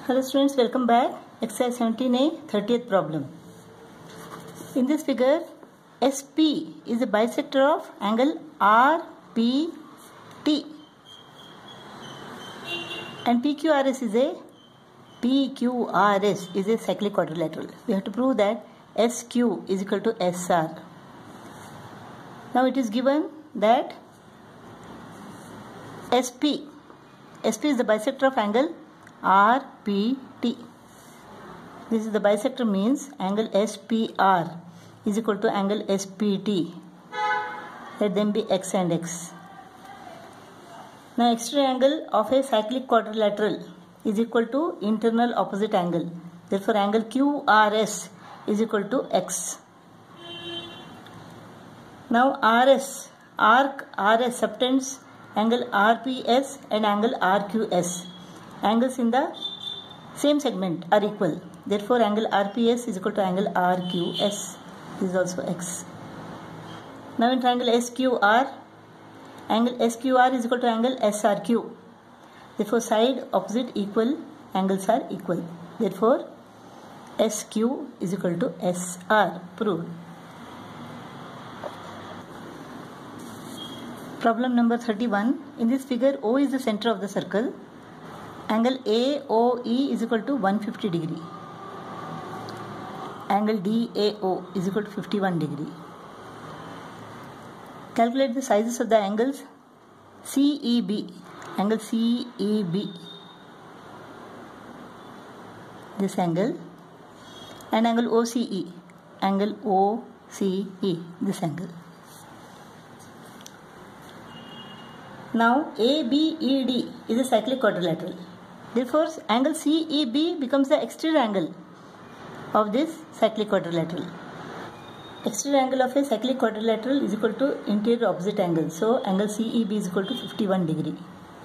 Hello students, welcome back. Exercise 17A, 30th problem. In this figure, SP is a bisector of angle RPT and PQRS is a cyclic quadrilateral. We have to prove that SQ is equal to SR. Now it is given that SP is the bisector of angle RPT. This is the bisector, means angle SPR is equal to angle SPT. Let them be X and X. Now exterior angle of a cyclic quadrilateral is equal to internal opposite angle. Therefore angle QRS is equal to X. Now arc RS subtends angle RPS and angle RQS. Angles in the same segment are equal. Therefore angle RPS is equal to angle RQS. This is also X. Now in triangle SQR, angle SQR is equal to angle SRQ. Therefore side opposite equal angles are equal. Therefore SQ is equal to SR. Proved. Problem number 31. In this figure, O is the center of the circle. Angle AOE is equal to 150 degree. Angle DAO is equal to 51 degree. Calculate the sizes of the angles CEB. Angle CEB, this angle, and angle OCE. Angle OCE, this angle. Now ABED is a cyclic quadrilateral. Therefore angle CEB becomes the exterior angle of this cyclic quadrilateral. Exterior angle of a cyclic quadrilateral is equal to interior opposite angle. So angle CEB is equal to 51 degree.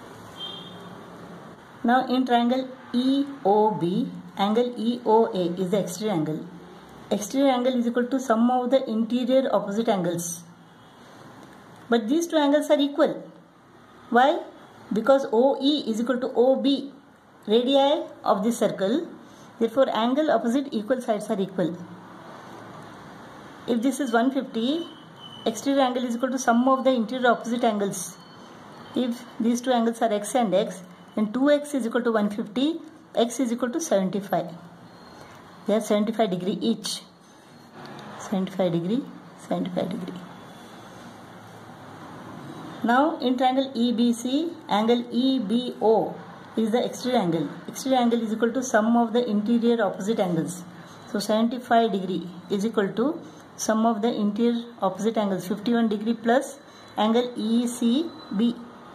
Now in triangle EOB, angle EOA is the exterior angle. Exterior angle is equal to sum of the interior opposite angles. But these two angles are equal. Why? Because OE is equal to OB, radii of this circle. Therefore angle opposite equal sides are equal. If this is 150, exterior angle is equal to sum of the interior opposite angles. If these two angles are X and X, then 2X is equal to 150, X is equal to 75. They are 75 degree each. 75 degree, 75 degree. Now in triangle EBC, angle EBO is the exterior angle. Exterior angle is equal to sum of the interior opposite angles. So 75 degree is equal to sum of the interior opposite angles, 51 degree plus angle ECB,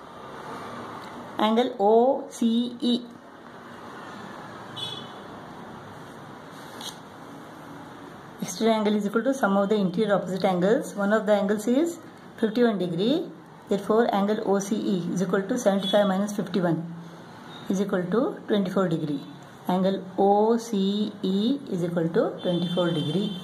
angle OCE. Exterior angle is equal to sum of the interior opposite angles. One of the angles is 51 degree. Therefore angle OCE is equal to 75 minus 51 is equal to 24 degree. Angle OCE is equal to 24 degree.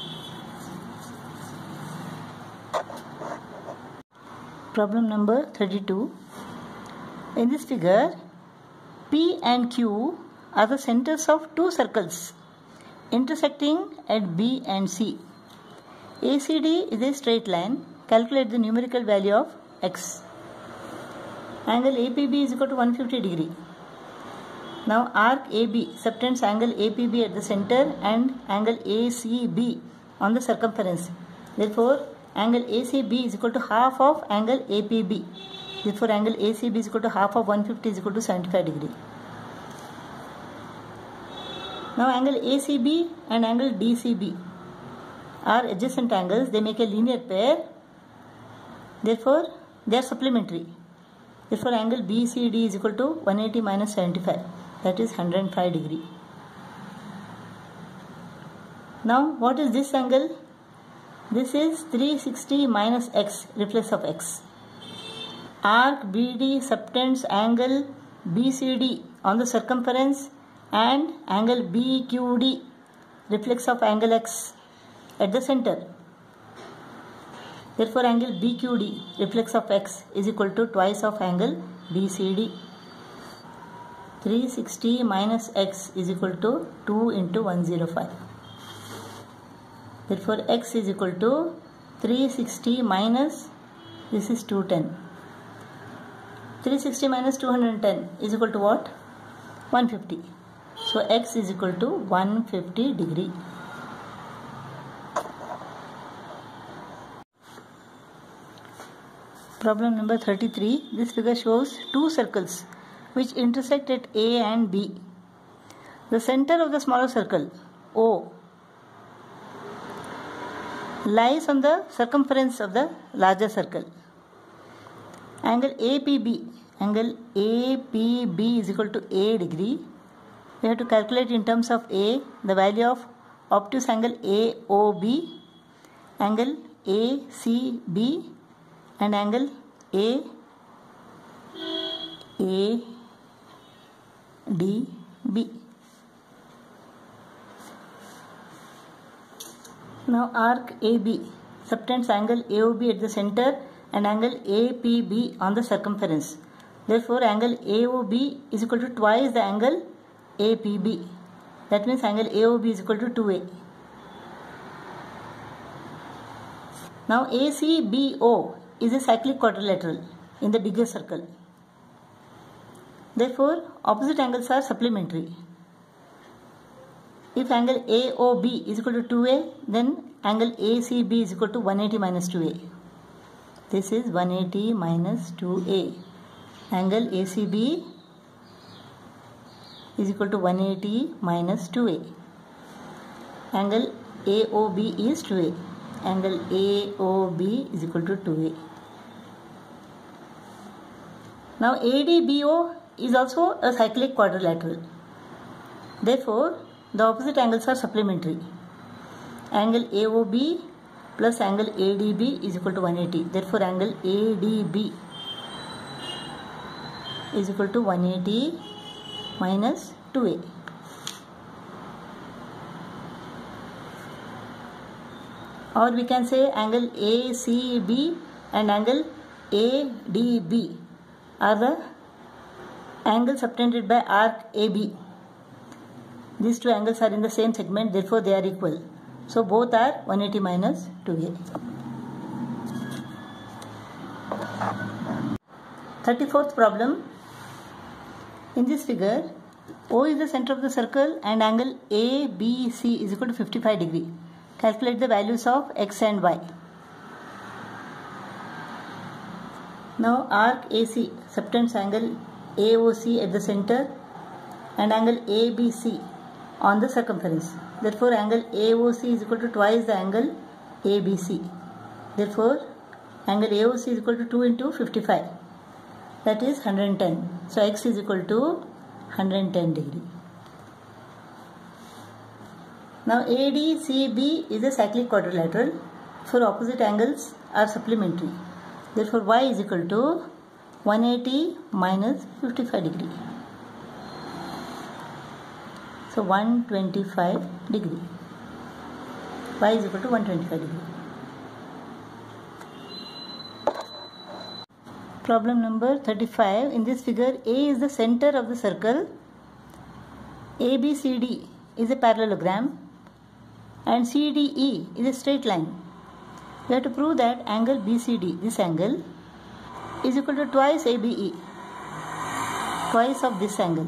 Problem number 32. In this figure, P and Q are the centers of two circles intersecting at B and C. ACD is a straight line. Calculate the numerical value of X. Angle APB is equal to 150 degree. Now arc AB subtends angle APB at the center and angle ACB on the circumference. Therefore angle ACB is equal to half of angle APB. Therefore angle ACB is equal to half of 150 is equal to 75 degree. Now angle ACB and angle DCB are adjacent angles. They make a linear pair. Therefore they are supplementary. Therefore angle BCD is equal to 180 minus 75, that is 105 degree. Now what is this angle? This is 360 minus X, reflex of X. Arc BD subtends angle BCD on the circumference and angle BQD, reflex of angle X at the center. Therefore angle BQD, reflex of X, is equal to twice of angle BCD. 360 minus x is equal to 2 into 105. Therefore x is equal to 360 minus, this is 210. 360 minus 210 is equal to what? 150. So x is equal to 150 degree. Problem number 33. This figure shows two circles which intersect at A and B. The center of the smaller circle, O, lies on the circumference of the larger circle. Angle APB is equal to A degree. We have to calculate in terms of A the value of obtuse angle AOB, angle ACB, and angle ADB. Now arc AB subtends angle AOB at the center and angle APB on the circumference. Therefore angle AOB is equal to twice the angle APB. That means angle AOB is equal to 2A. Now ACBO is a cyclic quadrilateral in the bigger circle. Therefore opposite angles are supplementary. If angle AOB is equal to 2A, then angle ACB is equal to 180 minus 2A. This is 180 minus 2A. Angle ACB is equal to 180 minus 2A. Angle AOB is 2A. Angle AOB is equal to 2A. Now ADBO is also a cyclic quadrilateral. Therefore, the opposite angles are supplementary. Angle AOB plus angle ADB is equal to 180. Therefore, angle ADB is equal to 180 minus 2A. Or we can say angle ACB and angle ADB are the angles subtended by arc AB. These two angles are in the same segment, therefore they are equal. So both are 180 minus 2A. 34th problem. In this figure, O is the center of the circle and angle ABC is equal to 55 degree. Calculate the values of x and y. Now arc AC subtends angle AOC at the center and angle ABC on the circumference. Therefore angle AOC is equal to twice the angle ABC. Therefore angle AOC is equal to 2 into 55. That is 110. So x is equal to 110 degree. Now ADCB is a cyclic quadrilateral. For opposite angles are supplementary. Therefore y is equal to 180 minus 55 degree. So 125 degree. Y is equal to 125 degree. Problem number 35. In this figure, A is the center of the circle, ABCD is a parallelogram, and CDE is a straight line. We have to prove that angle BCD, this angle, is equal to twice ABE, twice of this angle.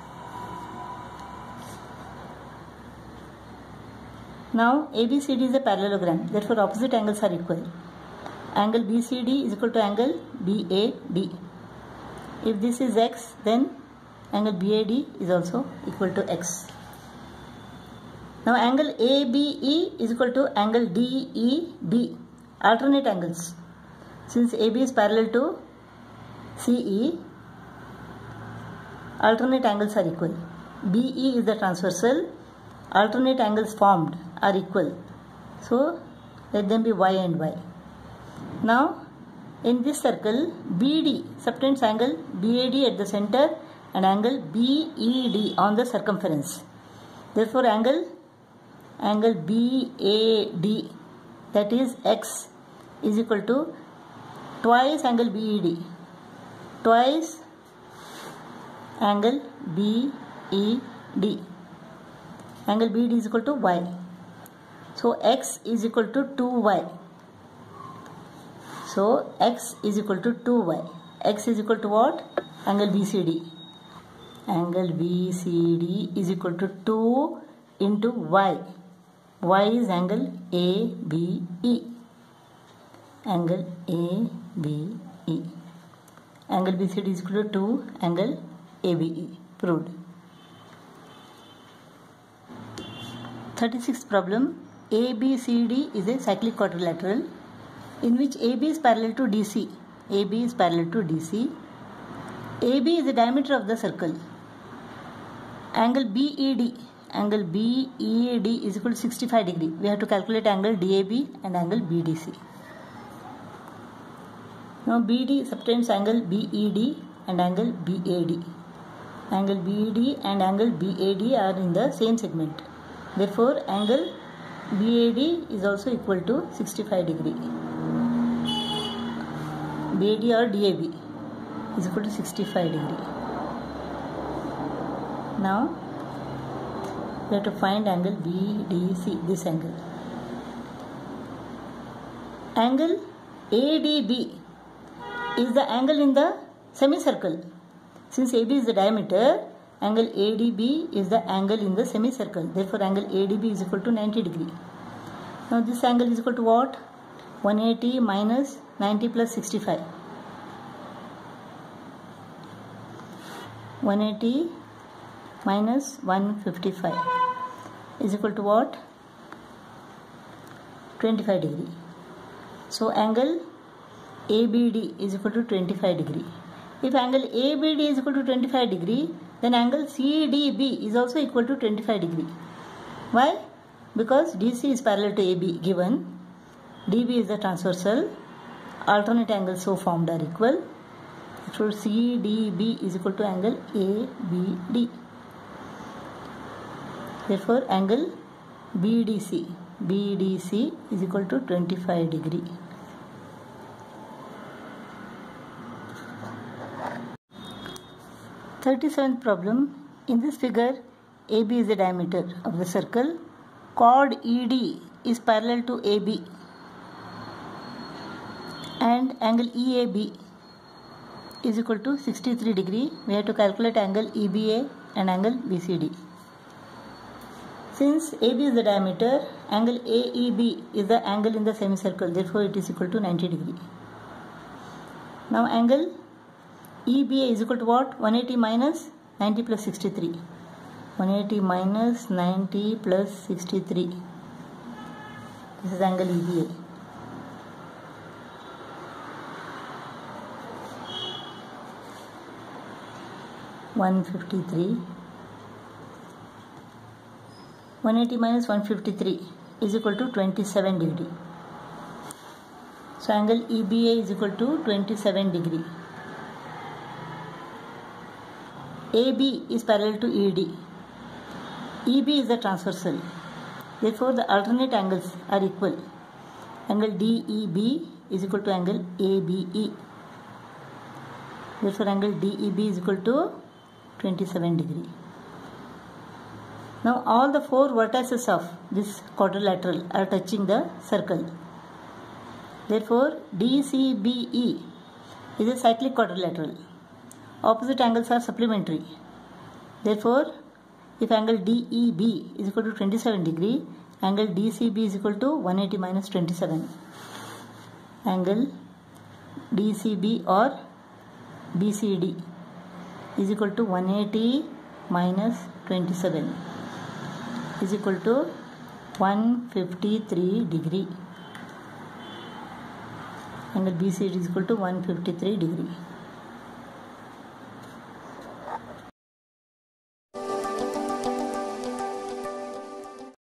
Now ABCD is a parallelogram, therefore opposite angles are equal. Angle BCD is equal to angle BAD. If this is x, then angle BAD is also equal to x. Now angle ABE is equal to angle DEB, alternate angles. Since AB is parallel to CE, alternate angles are equal. BE is the transversal, alternate angles formed are equal. So let them be y and y. Now in this circle, BD subtends angle BAD at the center and angle BED on the circumference. Therefore angle BAD, that is x, is equal to twice angle BED, twice angle BED. Angle BED is equal to y. So x is equal to 2y. So x is equal to 2y. X is equal to what? Angle BCD. Angle BCD is equal to 2 into y. Y is angle ABE. Angle ABE. Angle BCD is equal to 2 angle ABE. Proved. 36th problem. ABCD is a cyclic quadrilateral in which AB is parallel to DC. AB is parallel to DC. AB is the diameter of the circle. Angle BED. Angle BED is equal to 65 degree. We have to calculate angle DAB and angle BDC. Now BD subtends angle BED and angle BAD. Angle BED and angle BAD are in the same segment. Therefore, angle BAD is also equal to 65 degree. BAD or DAB is equal to 65 degree. Now, we have to find angle BDC, this angle. Angle ADB is the angle in the semicircle. Since AB is the diameter, angle ADB is the angle in the semicircle. Therefore, angle ADB is equal to 90 degree. Now, this angle is equal to what? 180 minus 90 plus 65. 180 minus 155 is equal to what? 25 degree. So, angle ABD is equal to 25 degree. If angle ABD is equal to 25 degree, then angle CDB is also equal to 25 degree. Why? Because DC is parallel to AB given. DB is the transversal. Alternate angles so formed are equal. So CDB is equal to angle ABD. Therefore, angle BDC is equal to 25 degree. Thirty-seventh problem. In this figure, AB is the diameter of the circle. Chord ED is parallel to AB and angle EAB is equal to 63 degree. We have to calculate angle EBA and angle BCD. Since AB is the diameter, angle AEB is the angle in the semicircle. Therefore, it is equal to 90 degree. Now, angle EBA is equal to what? 180 minus 90 plus 63. 180 minus 90 plus 63. This is angle EBA. (153). 180 minus 153 is equal to 27 degree. So, angle EBA is equal to 27 degree. AB is parallel to ED. EB is the transversal. Therefore, the alternate angles are equal. Angle DEB is equal to angle ABE. Therefore, angle DEB is equal to 27 degree. Now, all the four vertices of this quadrilateral are touching the circle. Therefore, DCBE is a cyclic quadrilateral. Opposite angles are supplementary. Therefore, if angle DEB is equal to 27 degree, angle DCB is equal to 180 minus 27. Angle DCB or BCD is equal to 180 minus 27 is equal to 153 degree. Angle BCD is equal to 153 degree.